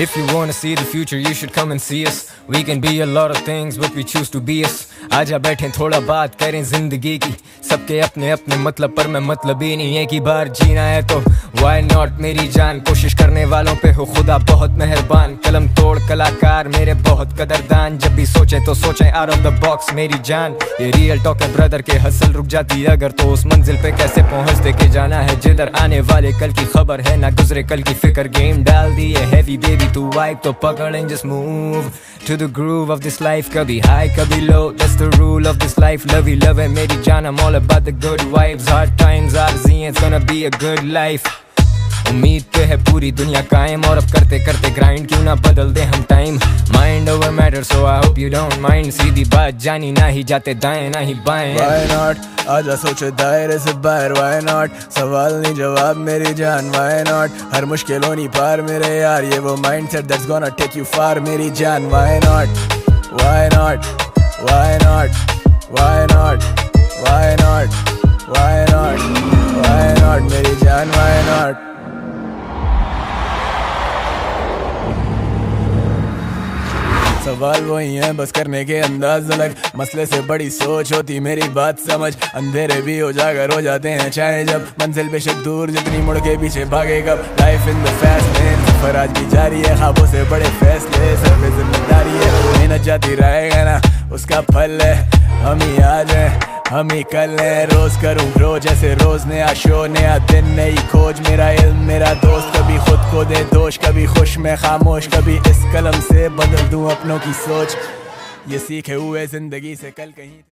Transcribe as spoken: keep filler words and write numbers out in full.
If you wanna see the future, you should come and see us. We can be a lot of things, but we choose to be us. आजा बैठे थोड़ा बात करें जिंदगी की, सबके अपने अपने मतलब पर मैं मतलब ही नहीं। एक ही बार जीना है तो why not मेरी जान, कोशिश करने वालों पे हो खुदा बहुत मेहरबान। कलम तोड़ कलाकार मेरे बहुत कदरदान, जब भी सोचे तो सोचे out of the box मेरी जान। ये रियल टॉक है ब्रदर के, हसल रुक जाती अगर तो उस मंजिल पे कैसे पहुंचते के जाना है जिधर। आने वाले कल की खबर है ना गुजरे कल की फिक्र, गेम डाल दी है हैवी बेबी तू वाइब तो पकड़ and just move to the groove of this life. कभी high कभी low, that's the rule of this life. Love you love है मेरी जान, I'm all about the good vibes. Hard times आरज़ी, it's gonna be a good life. उम्मीद पे है पूरी दुनिया कायम, और अब करते करते ग्राइंड क्यों ना बदल दे हम time. Mind over matter so I hope you don't mind, सीधी बात जानी ना ही जाते दाएं ना ही बाएं। Why not? आजा सोचे दायरे से बाहर। Why not? सवाल नहीं जवाब मेरी जान। Why not? हर मुश्किलों नहीं पार मेरे यार, ये वो mindset that's gonna take you far मेरी जान। Why not? Why not? Why not? Why not? Why not? Why not? Why not मेरी जान? Why not? सवाल वही है बस करने के अंदाज अलग, मसले से बड़ी सोच होती मेरी बात समझ। अंधेरे भी उजागर हो जाते हैं चाहे जब, मंजिल बेशक दूर जितनी मुड़ के पीछे भागे कब। Life in the fast lane, सफर आज भी जारी है, ख्वाबों से बड़े फैसले सर पे जिम्मेदारी है। मेहनत जाती रहेगा ना उसका फल है, हम ही आज हैं हम ही कल है। रोज करूँ ग्रो जैसे रोज नया शो, नया दिन नई खोज, मेरा इल्म मेरा दोस्त। कभी खुद को दे दोष, कभी खुश मैं खामोश, कभी इस कलम से बदल दूं अपनों की सोच। ये सीखे हुए जिंदगी से कल कहीं